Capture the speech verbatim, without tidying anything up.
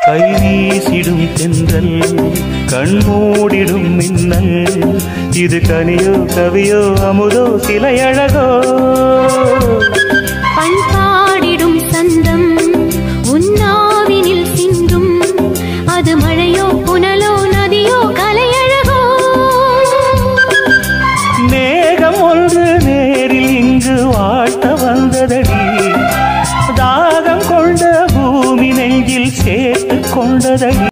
கைவீசிடும் தென்றல் கண்மூடிடும் மின்னல் இது கனியோ கவியோ அமுதோ சிலையழகோ பண்பாடிடும் சந்தம் உன்னாவினில் சிந்தும் அது மழையோ புனலோ நதியோ கலையழகோ மேகம் ஒன்று நேரில் இங்கு வாழ்த்த வந்ததடி தாகம் கொண்ட பூமி நெஞ்சில் சேர்த்து கொண்டதடி